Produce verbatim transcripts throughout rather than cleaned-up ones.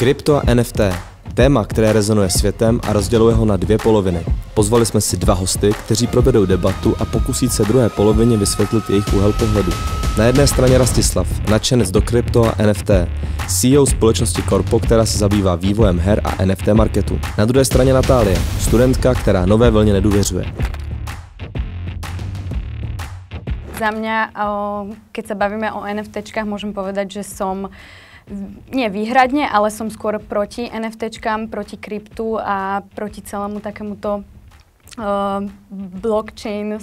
Krypto a N F T. Téma, které rezonuje světem a rozděluje ho na dvě poloviny. Pozvali jsme si dva hosty, kteří provedou debatu a pokusí se druhé polovině vysvětlit jejich úhel pohledu. Na jedné straně Rastislav, nadšenec do krypto a N F T, C E O společnosti Corpo, která se zabývá vývojem her a N F T marketu. Na druhé straně Natálie, studentka, která nové vlně nedůvěřuje. Za mňa, keď sa bavíme o NFTčkách, môžem povedať, že som nie výhradne, ale som skôr proti NFTčkám, proti kryptu a proti celému takémuto uh, blockchain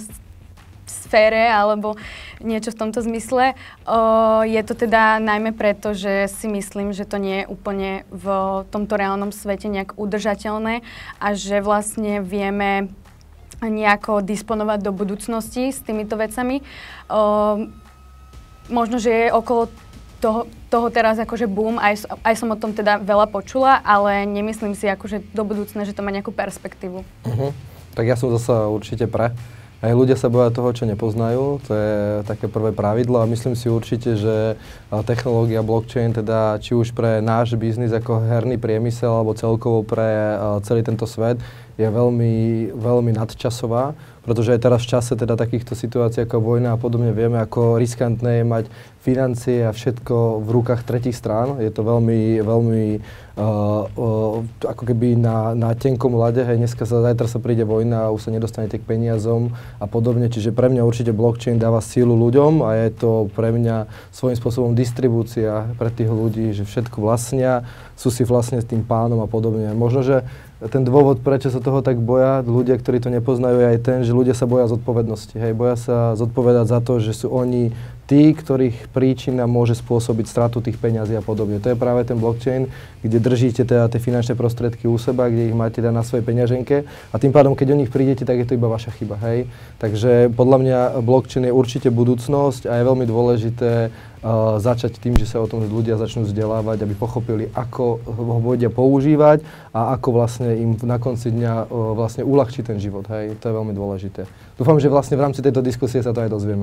sfére alebo niečo v tomto zmysle. Uh, je to teda najmä preto, že si myslím, že to nie je úplne v tomto reálnom svete nejak udržateľné a že vlastne vieme nejako disponovať do budúcnosti s týmito vecami. Uh, možno, že je okolo toho, toho teraz akože boom, aj, aj som o tom teda veľa počula, ale nemyslím si akože do budúcna, že to má nejakú perspektívu. Uh-huh. Tak ja som zasa určite pre. Aj ľudia sa boja toho, čo nepoznajú, to je také prvé pravidlo a myslím si určite, že technológia blockchain, teda či už pre náš biznis ako herný priemysel alebo celkovo pre celý tento svet, je veľmi, veľmi nadčasová, pretože aj teraz v čase teda takýchto situácií ako vojna a podobne vieme, ako riskantné je mať financie a všetko v rukách tretích strán. Je to veľmi, veľmi uh, uh, ako keby na, na tenkom ľade. Hej, dneska sa, zajtra sa príde vojna a už sa nedostanete k peniazom a podobne. Čiže pre mňa určite blockchain dáva sílu ľuďom a je to pre mňa svojím spôsobom distribúcia pre tých ľudí, že všetko vlastnia, sú si vlastne s tým pánom a podobne. Možno, že ten dôvod, prečo sa toho tak boja, ľudia, ktorí to nepoznajú, je aj ten, že ľudia sa boja zodpovednosti. Hej, boja sa zodpovedať za to, že sú oni tí, ktorých príčina môže spôsobiť stratu tých peňazí a podobne. To je práve ten blockchain, kde držíte teda tie finančné prostriedky u seba, kde ich máte teda na svojej peňaženke a tým pádom, keď o nich prídete, tak je to iba vaša chyba. Hej. Takže podľa mňa blockchain je určite budúcnosť a je veľmi dôležité uh, začať tým, že sa o tom ľudia začnú vzdelávať, aby pochopili, ako ho vedia používať a ako vlastne im na konci dňa uh, vlastne uľahčí ten život. Hej. To je veľmi dôležité. Dúfam, že vlastne v rámci tejto diskusie sa to aj dozvieme.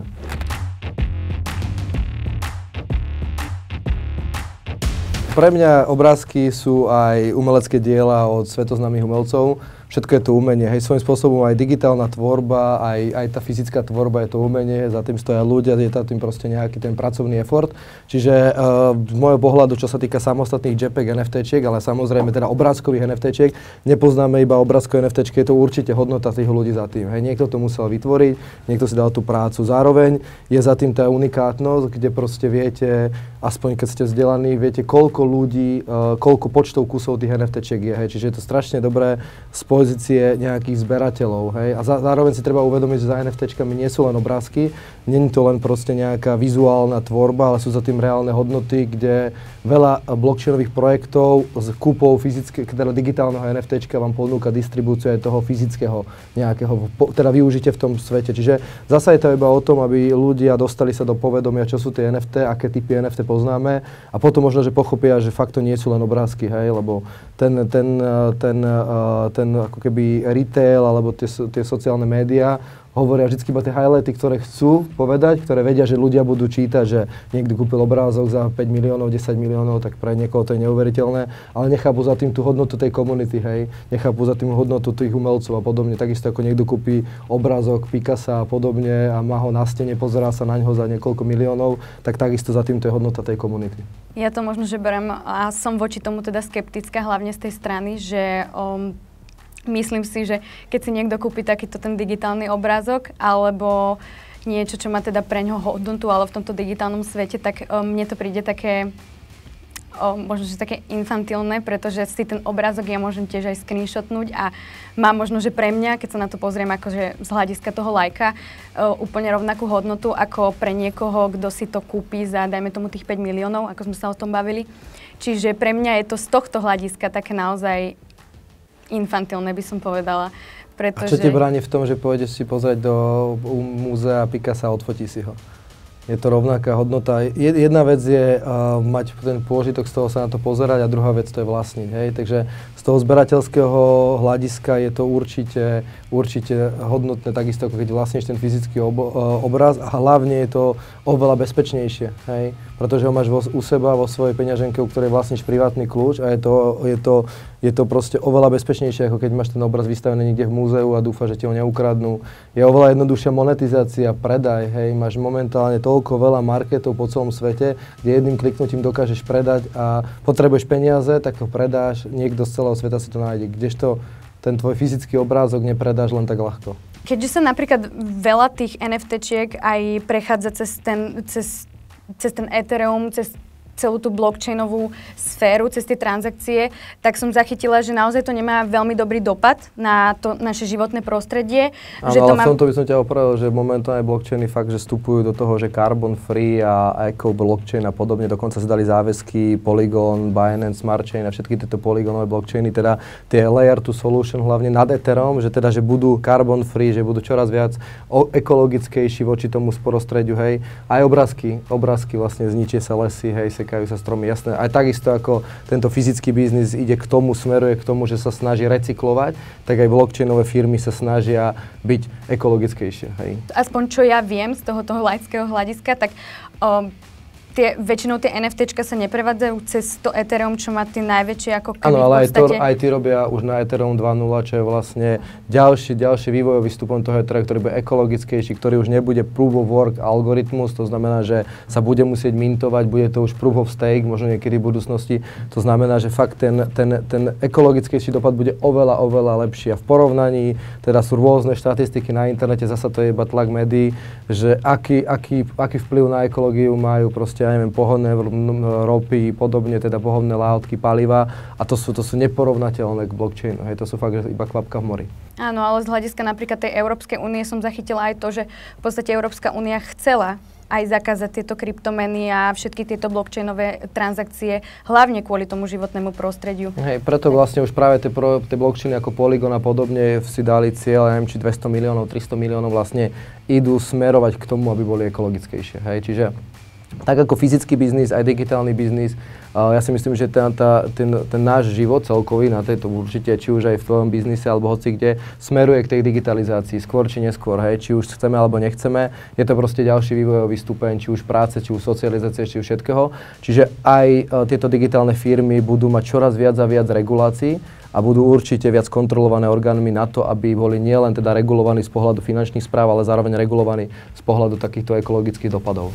Pre mňa obrázky sú aj umelecké diela od svetoznámych umelcov. Všetko je to umenie. Hej, svojím spôsobom aj digitálna tvorba, aj, aj tá fyzická tvorba je to umenie, za tým stoja ľudia, je tam tým proste nejaký ten pracovný effort. Čiže uh, z môjho pohľadu, čo sa týka samostatných JPEG NFTčiek, ale samozrejme teda obrázkových NFTčiek, nepoznáme iba obrázkové NFTčky, je to určite hodnota tých ľudí za tým. Hej, niekto to musel vytvoriť, niekto si dal tú prácu. Zároveň je za tým tá unikátnosť, kde proste viete, aspoň keď ste vzdelaní, viete, koľko ľudí, uh, koľko počtov kusov tých NFTčiek je. Hej. Čiže je to strašne dobré pozície nejakých zberateľov, hej. A zá, zároveň si treba uvedomiť, že za NFTčkami nie sú len obrázky, nie je to len proste nejaká vizuálna tvorba, ale sú za tým reálne hodnoty, kde veľa blockchainových projektov s kúpou fyzické, teda digitálneho NFTčka vám ponúka distribúciu aj toho fyzického nejakého, teda využite v tom svete. Čiže zasa je to iba o tom, aby ľudia dostali sa do povedomia, čo sú tie N F T, aké typy N F T poznáme a potom možno, že pochopia, že fakt to nie sú len obrázky, hej, lebo ten, ten, ten, ten ako keby retail alebo tie, tie sociálne médiá hovoria vždy iba tie highlighty, ktoré chcú povedať, ktoré vedia, že ľudia budú čítať, že niekto kúpil obrázok za päť miliónov, desať miliónov, tak pre niekoho to je neuveriteľné, ale nechápu za tým tú hodnotu tej komunity, hej, nechápu za tým hodnotu tých umelcov a podobne. Takisto ako niekto kúpi obrázok Picassa a podobne a má ho na stene, pozerá sa na ňo za niekoľko miliónov, tak takisto za tým to je hodnota tej komunity. Ja to možno, že berem a som voči tomu teda skeptická, hlavne z tej strany, že um, myslím si, že keď si niekto kúpi takýto ten digitálny obrázok alebo niečo, čo má teda pre ňoho hodnotu, ale v tomto digitálnom svete, tak um, mne to príde také um, možno, že také infantilné, pretože si ten obrázok ja môžem tiež aj screenshotnúť a má možno, že pre mňa, keď sa na to pozriem akože z hľadiska toho lajka, uh, úplne rovnakú hodnotu ako pre niekoho, kto si to kúpi za, dajme tomu, tých päť miliónov, ako sme sa o tom bavili. Čiže pre mňa je to z tohto hľadiska také naozaj infantilné, by som povedala. Pretože... A čo ti bráni v tom, že pôjdeš si pozrieť do múzea Picassa a odfotí si ho? Je to rovnaká hodnota. Jedna vec je uh, mať ten pôžitok, z toho sa na to pozerať a druhá vec to je vlastniť. Hej? Takže z toho zberateľského hľadiska je to určite, určite hodnotné, takisto ako keď vlastníš ten fyzický obo, uh, obraz a hlavne je to oveľa bezpečnejšie. Hej? Pretože ho máš vo, u seba, vo svojej peňaženke, u ktorej vlastníš privátny kľúč a je to, je to, je to proste oveľa bezpečnejšie, ako keď máš ten obraz vystavený niekde v múzeu a dúfaš, že ti ho neukradnú. Je oveľa jednoduchšia monetizácia, predaj, hej, máš momentálne toľko veľa marketov po celom svete, kde jedným kliknutím dokážeš predať a potrebuješ peniaze, tak to predáš, niekto z celého sveta si to nájde, kdežto ten tvoj fyzický obrázok nepredáš len tak ľahko. Keďže sa napríklad veľa tých NFTčiek aj prechádza cez ten, cez, cez ten Ethereum, cez celú tú blockchainovú sféru, cez tie transakcie, tak som zachytila, že naozaj to nemá veľmi dobrý dopad na to naše životné prostredie. Áno, že to ale má... v tomto by som ťa opravil, že momentálne blockchainy fakt, že vstupujú do toho, že carbon free a eco blockchain a podobne, dokonca sa dali záväzky Polygon, Binance Smart Chain a všetky tieto polygonové blockchainy, teda tie layer two solution hlavne nad Ethereum, že teda, že budú carbon free, že budú čoraz viac ekologickejší voči tomu prostrediu, hej. Aj obrázky, obrázky vlastne zničia sa lesy, hej, sekajú sa stromy, jasné. Aj takisto ako tento fyzický biznis ide k tomu, smeruje k tomu, že sa snaží recyklovať, tak aj blockchainové firmy sa snažia byť ekologickejšie, hej. Aspoň čo ja viem z toho, toho laického hľadiska, tak um, tie, väčšinou tie NFTčka sa neprevádzajú cez to Ethereum, čo má tie najväčšie ako keby áno, ale v podstate... aj, to, aj tí robia už na Ethereum dva bodnula, čo je vlastne ďalší, ďalší vývojový stupom toho Ethereum, ktorý bude ekologickejší, ktorý už nebude proof of work algoritmus, to znamená, že sa bude musieť mintovať, bude to už proof of stake, možno niekedy v budúcnosti. To znamená, že fakt ten, ten, ten ekologickejší dopad bude oveľa, oveľa lepší. A v porovnaní, teda sú rôzne štatistiky na internete, zasa to je iba tlak médií, že aký, aký, aký vplyv na ekológiu majú proste, ja neviem, pohodné ropy, podobne, teda pohodné látky, paliva a to sú, to sú neporovnateľné k blockchainu, hej, to sú fakt iba kvapka v mori. Áno, ale z hľadiska napríklad tej Európskej únie som zachytila aj to, že v podstate Európska únia chcela aj zakázať tieto kryptomeny a všetky tieto blockchainové transakcie, hlavne kvôli tomu životnému prostrediu. Hej, preto vlastne už práve tie, pro, tie blockchainy ako Polygon a podobne si dali cieľ, neviem, či dvesto miliónov, tristo miliónov vlastne idú smerovať k tomu, aby boli ekologickejšie, hej, čiže tak ako fyzický biznis, aj digitálny biznis, uh, ja si myslím, že ten, tá, ten, ten náš život celkový na tejto určite, či už aj v tvojom biznise alebo hoci kde, smeruje k tej digitalizácii, skôr či neskôr, hej, či už chceme alebo nechceme, je to proste ďalší vývojový stupeň, či už práce, či už socializácie, či už všetkého. Čiže aj uh, tieto digitálne firmy budú mať čoraz viac a viac regulácií a budú určite viac kontrolované orgánmi na to, aby boli nielen teda regulovaní z pohľadu finančných správ, ale zároveň regulovaní z pohľadu takýchto ekologických dopadov.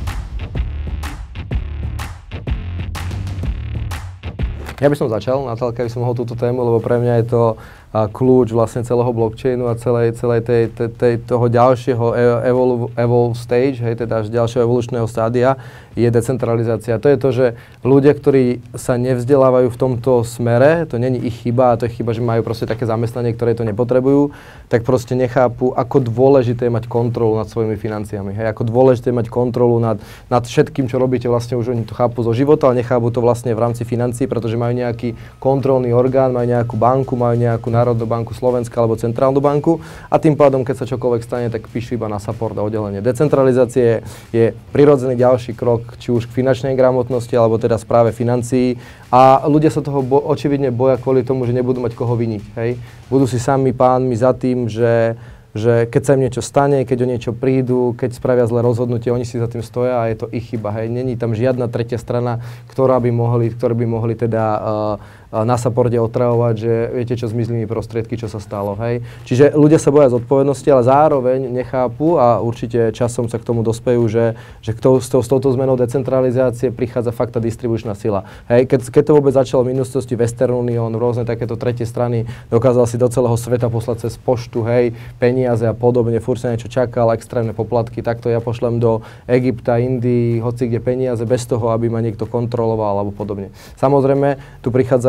Ja by som začal, Natálka, by som mohol túto tému, lebo pre mňa je to a, kľúč vlastne celého blockchainu a celej, celej tej, tej, tej, toho ďalšieho evolve, evolve stage, hej, teda až ďalšieho evolučného stádia, je decentralizácia. To je to, že ľudia, ktorí sa nevzdelávajú v tomto smere, to není ich chyba, a to je chyba, že majú proste také zamestnanie, ktoré to nepotrebujú, tak proste nechápu, ako dôležité je mať kontrolu nad svojimi financiami. Hej, ako dôležité je mať kontrolu nad, nad všetkým, čo robíte, vlastne už oni to chápu zo života, ale nechápu to vlastne v rámci financií, pretože majú nejaký kontrolný orgán, majú nejakú banku, majú nejakú Národnú banku Slovenska alebo Centrálnu banku a tým pádom, keď sa čokoľvek stane, tak píšu iba na support a oddelenie. Decentralizácie je prirodzený ďalší krok, či už k finančnej gramotnosti, alebo teda správe financií. A ľudia sa toho bo- očividne boja kvôli tomu, že nebudú mať koho viniť. Hej? Budú si sami pánmi za tým, že že keď sa im niečo stane, keď o niečo prídu, keď spravia zlé rozhodnutie, oni si za tým stoja a je to ich chyba. Hej. Není tam žiadna tretia strana, ktorá by mohli, ktoré by mohli teda uh, na supporte otravovať, že viete čo, zmizli mi prostriedky, čo sa stalo. Hej. Čiže ľudia sa boja zodpovednosti, ale zároveň nechápu a určite časom sa k tomu dospejú, že, že k to, s, to, s touto zmenou decentralizácie prichádza fakt tá distribučná sila. Hej. Keď, keď to vôbec začalo v minulosti Western Union, rôzne takéto tretie strany, dokázal si do celého sveta poslať cez poštu, hej, peniaze a podobne, furt sa niečo čakal, extrémne poplatky, takto ja pošlem do Egypta, Indii, hoci kde peniaze, bez toho, aby ma niekto kontroloval alebo podobne. Samozrejme, tu prichádzajú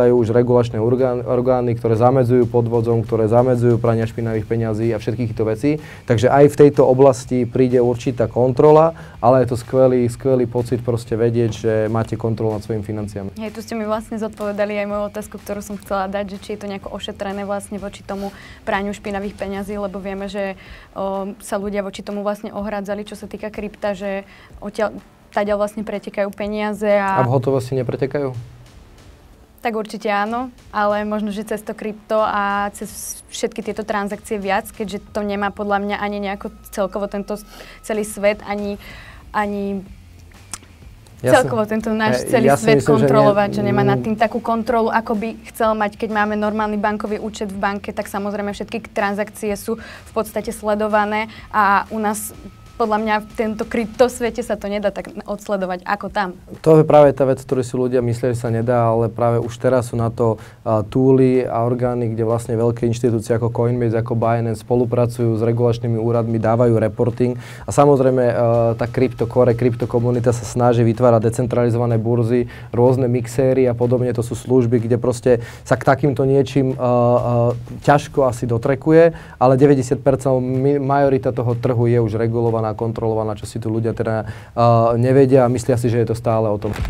vytvárajú už regulačné orgány, ktoré zamedzujú podvodzom, ktoré zamedzujú prania špinavých peňazí a všetkých týchto vecí. Takže aj v tejto oblasti príde určitá kontrola, ale je to skvelý, skvelý pocit proste vedieť, že máte kontrolu nad svojimi financiami. Hej, tu ste mi vlastne zodpovedali aj moju otázku, ktorú som chcela dať, že či je to nejako ošetrené vlastne voči tomu praniu špinavých peňazí, lebo vieme, že o, sa ľudia voči tomu vlastne ohradzali, čo sa týka krypta, že odtiaľ Taďa vlastne pretekajú peniaze a... A v hotovosti nepretekajú? Tak určite áno, ale možno, že cez to krypto a cez všetky tieto transakcie viac, keďže to nemá podľa mňa ani nejako celkovo tento celý svet, ani, ani ja celkovo som, tento náš ja, celý ja svet myslím, kontrolovať, že, že, ne, že nemá nad tým takú kontrolu, ako by chcel mať, keď máme normálny bankový účet v banke, tak samozrejme všetky transakcie sú v podstate sledované a u nás podľa mňa v tento kryptosvete sa to nedá tak odsledovať ako tam. To je práve tá vec, ktorú si ľudia myslia, že sa nedá, ale práve už teraz sú na to uh, túly a orgány, kde vlastne veľké inštitúcie ako Coinbase, ako Binance spolupracujú s regulačnými úradmi, dávajú reporting a samozrejme uh, tá kryptokore, kryptokomunita sa snaží vytvárať decentralizované burzy, rôzne mixéry a podobne, to sú služby, kde proste sa k takýmto niečím uh, uh, ťažko asi dotrekuje, ale deväťdesiat percent majorita toho trhu je už regulovaná, kontrolovaná, čo si tu ľudia teda uh, nevedia a myslia si, že je to stále o tom.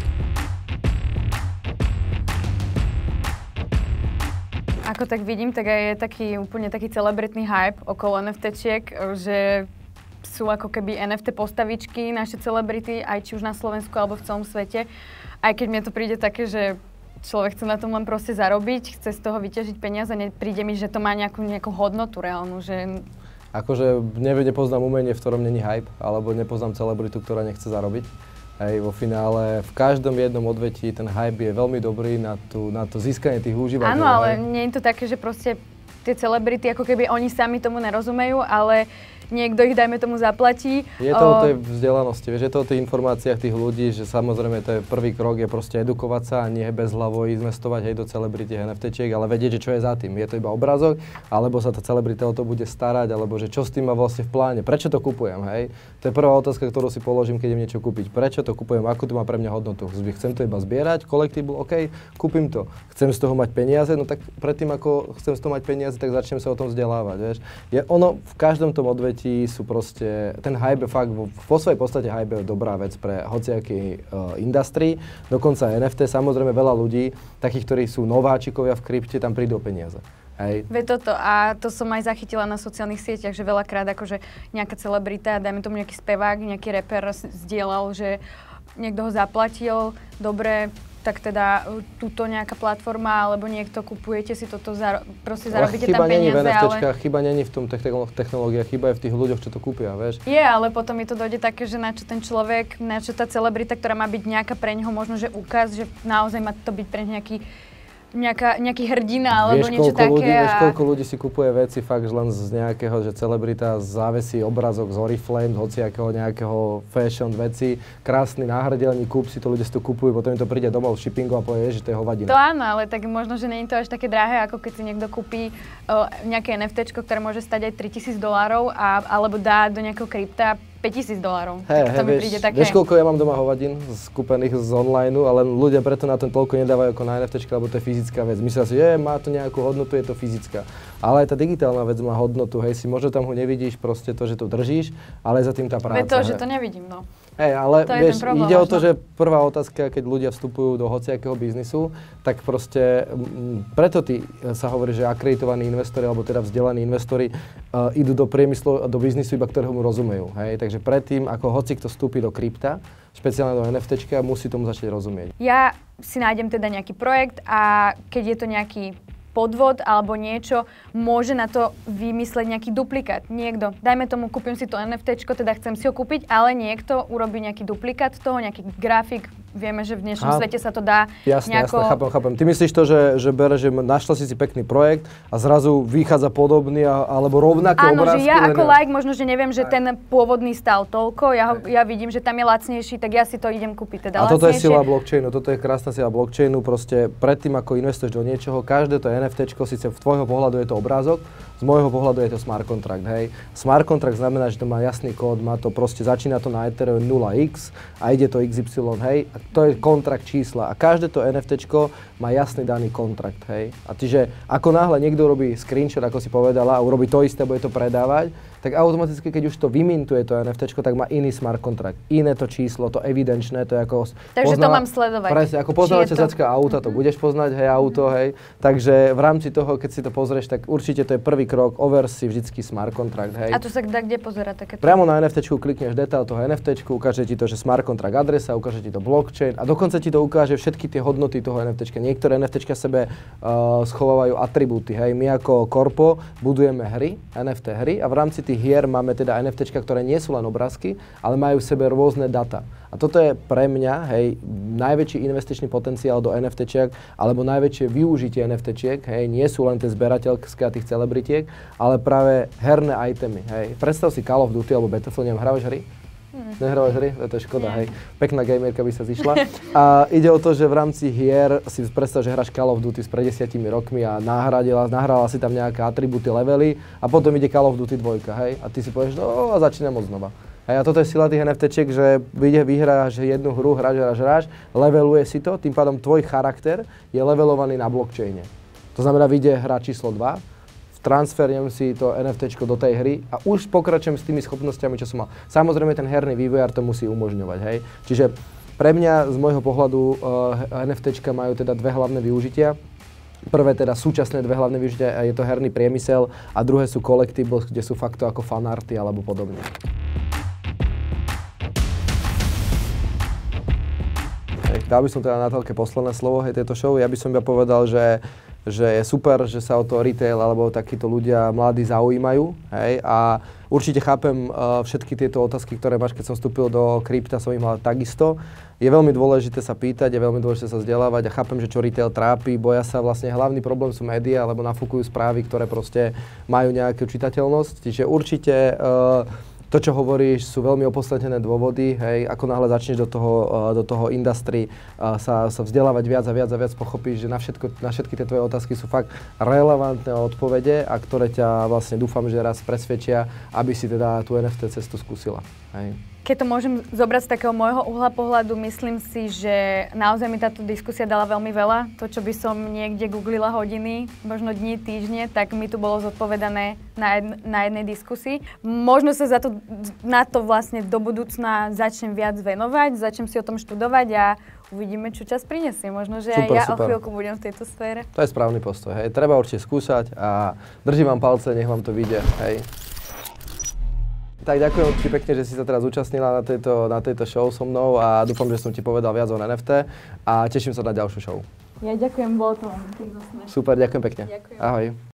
Ako tak vidím, tak aj je taký úplne taký celebritný hype okolo NFTčiek, že sú ako keby en ef té postavičky, naše celebrity, aj či už na Slovensku alebo v celom svete. Aj keď mne to príde také, že človek chce na tom len proste zarobiť, chce z toho vyťažiť peniaze, nepríde mi, že to má nejakú, nejakú hodnotu reálnu, že... Akože nepoznám umenie, v ktorom není hype, alebo nepoznám celebritu, ktorá nechce zarobiť. Hej, vo finále v každom jednom odvetí ten hype je veľmi dobrý na, tú, na to získanie tých užívateľov. Áno, ale nie je to také, že proste tie celebrity, ako keby oni sami tomu nerozumejú, ale niekto ich, dajme tomu, zaplatí. Je to o tej vzdelanosti, vieš, je to o tých informáciách tých ľudí, že samozrejme to je prvý krok, je proste edukovať sa a nie bezhlavo investovať hej do celebrity NFTčiek, ale vedieť, že čo je za tým. Je to iba obrázok, alebo sa tá celebrita o to bude starať, alebo že čo s tým má vlastne v pláne, prečo to kupujem, hej? To je prvá otázka, ktorú si položím, keď idem niečo kúpiť. Prečo to kupujem, akú to má pre mňa hodnotu? Chcem to iba zbierať, collectible, OK, kúpim to. Chcem z toho mať peniaze, no tak predtým ako chcem z toho mať peniaze, tak začnem sa o tom vzdelávať, vieš. Je ono v každom tom odvetí sú proste, ten hype je fakt, vo, vo svojej podstate hype je dobrá vec pre hociaký uh, industrii, dokonca en ef té, samozrejme veľa ľudí, takých, ktorí sú nováčikovia v krypte, tam prídu o peniaze. Hej. Veď toto, a to som aj zachytila na sociálnych sieťach, že veľakrát akože nejaká celebrita, dajme tomu nejaký spevák, nejaký rapper zdieľal, že niekto ho zaplatil, dobre, tak teda túto nejaká platforma, alebo niekto kupujete si toto, zaro- proste zarobíte tam peniaze, ale... ale... Chyba není v tom technológiách, chyba je v tých ľuďoch, čo to kúpia, vieš. Je, ale potom mi to dojde také, že na čo ten človek, na čo tá celebrita, ktorá má byť nejaká pre neho možno, že úkaz, že naozaj má to byť pre nejaký Nejaká, nejaký hrdina, alebo vieš, niečo také. Ľudí, a... Vieš, koľko ľudí si kupuje veci fakt len z nejakého, že celebrita závesí obrazok z Oriflame, z hociakého nejakého fashion veci, krásny náhrdelník, kúp si to, ľudia si to kupujú, potom im to príde domov z shippingu a povie, že to je hovadina. To áno, ale tak možno, že nie je to až také drahé, ako keď si niekto kúpi o, nejaké NFTčko, ktoré môže stať aj tritisíc dolárov, a, alebo dá do nejakého krypta päťtisíc dolárov. Hey, to hey, mi vieš, príde také... Vieš, koľko ja mám doma hovadín skúpených z online, ale ľudia preto na ten toľko nedávajú ako na NFTčka, lebo to je fyzická vec. Myslia si, že má to nejakú hodnotu, je to fyzická. Ale aj tá digitálna vec má hodnotu, hej, si možno tam ho nevidíš, proste to, že to držíš, ale za tým tá práca. Veď to, že to nevidím, no. Hej, ale to vieš, ide o to, možno. že prvá otázka, keď ľudia vstupujú do hociakého biznisu, tak proste m, preto ty sa hovorí, že akreditovaní investori, alebo teda vzdelaní investori uh, idú do priemyslu, do biznisu, iba ktorému rozumejú. Hej, takže predtým, ako hoci kto vstúpi do krypta, špeciálne do NFTčka, musí tomu začať rozumieť. Ja si nájdem teda nejaký projekt a keď je to nejaký podvod alebo niečo, môže na to vymysleť nejaký duplikát. Niekto, dajme tomu, kúpim si to NFTčko, teda chcem si ho kúpiť, ale niekto urobí nejaký duplikát toho, nejaký grafik. Vieme, že v dnešnom a, svete sa to dá jasne, nejako... Jasne, chápem, chápem. Ty myslíš to, že, že bere, že našla si si pekný projekt a zrazu vychádza podobný a, alebo rovnaké Áno, obrázky? Áno, že ja ako ne... like možno, že neviem, že ten pôvodný stal toľko, ja, ho, ja vidím, že tam je lacnejší, tak ja si to idem kúpiť. Teda a toto lacnejšie. je sila blockchainu, toto je krásna sila blockchainu, proste predtým, ako investuješ do niečoho, každé to NFTčko, síce v tvojho pohľadu je to obrázok, z môjho pohľadu je to smart contract, hej. Smart contract znamená, že to má jasný kód, má to proste, začína to na Ethereum nula x a ide to iks ypsilon, hej. A A to je kontrakt čísla. A každé to NFTčko má jasný daný kontrakt, hej. A čiže ako náhle niekto robí screenshot, ako si povedala, a urobí to isté, bude to predávať, tak automaticky, keď už to vymintuje to NFTčko, tak má iný smart kontrakt. Iné to číslo, to evidenčné, to je ako... Takže pozná... to mám sledovať. Presne, ako poznávateľská to... auta, to budeš poznať, hej, auto, hej. Takže v rámci toho, keď si to pozrieš, tak určite to je prvý krok, over si vždycky smart kontrakt, hej. A to sa dá kde pozerať takéto? Priamo na NFTčku klikneš detail toho NFTčku, ukáže ti to, že smart kontrakt adresa, ukáže ti to blockchain a dokonca ti to ukáže všetky tie hodnoty toho NFTčka. Niektoré NFTčka sebe uh, schovávajú atribúty, hej. My ako korpo budujeme hry, en ef té hry a v rámci tých hier máme teda NFTčka, ktoré nie sú len obrázky, ale majú v sebe rôzne data. A toto je pre mňa, hej, najväčší investičný potenciál do NFTčiek, alebo najväčšie využitie NFTčiek, hej, nie sú len tie zberateľské a tých celebritiek, ale práve herné itemy, hej. Predstav si Call of Duty alebo Battlefield, neviem, hrávaš hry? Hmm. Nehrávaš hry? To je škoda, hej. Pekná gamerka by sa zišla. A ide o to, že v rámci hier si predstav, že hráš Call of Duty s pred desiatimi rokmi a nahradila, nahrala si tam nejaké atribúty, levely a potom ide Call of Duty dva, hej. A ty si povieš, no a začínam od znova. A toto je sila tých NFTčiek, že vyhráš jednu hru, hráš, hráš, hráš, leveluje si to, tým pádom tvoj charakter je levelovaný na blockchaine. To znamená, vyjde hra číslo dva, transferujem si to NFTčko do tej hry a už pokračujem s tými schopnosťami, čo som mal. Samozrejme, ten herný vývojár to musí umožňovať, hej. Čiže pre mňa, z môjho pohľadu, uh, NFTčka majú teda dve hlavné využitia. Prvé teda súčasné dve hlavné využitia, je to herný priemysel a druhé sú collectibles, kde sú fakt ako fanarty alebo podobne. Dal by som teda Natálke posledné slovo hej, tejto show. Ja by som iba povedal, že, že je super, že sa o to retail alebo takíto ľudia mladí zaujímajú. Hej, a určite chápem uh, všetky tieto otázky, ktoré máš, keď som vstúpil do krypta, som ich mal takisto. Je veľmi dôležité sa pýtať, je veľmi dôležité sa vzdelávať a chápem, že čo retail trápi, boja sa vlastne, hlavný problém sú médiá, alebo nafúkujú správy, ktoré proste majú nejakú čitateľnosť. Čiže určite uh, to, čo hovoríš, sú veľmi opodstatnené dôvody, hej, ako náhle začneš do toho, uh, do toho industry uh, sa, sa vzdelávať viac a viac a viac, pochopíš, že na, všetko, na všetky tie tvoje otázky sú fakt relevantné odpovede a ktoré ťa vlastne dúfam, že raz presvedčia, aby si teda tú en ef té cestu skúsila. Hej. Keď to môžem zobrať z takého môjho uhla pohľadu, myslím si, že naozaj mi táto diskusia dala veľmi veľa. To, čo by som niekde googlila hodiny, možno dní, týždne, tak mi tu bolo zodpovedané na, jedn, na jednej diskusii. Možno sa za to, na to vlastne do budúcna začnem viac venovať, začnem si o tom študovať a uvidíme, čo čas prinesie. Možno, že super, aj ja super. O chvíľku budem v tejto sfére. To je správny postoj, hej. Treba určite skúsať a držím vám palce, nech vám to vyjde, hej. Tak ďakujem ti pekne, že si sa teraz zúčastnila na tejto, na tejto show so mnou a dúfam, že som ti povedal viac o en ef té a teším sa na ďalšiu show. Ja ďakujem, bolo to veľmi prínosné. Super, ďakujem pekne. Ďakujem. Ahoj.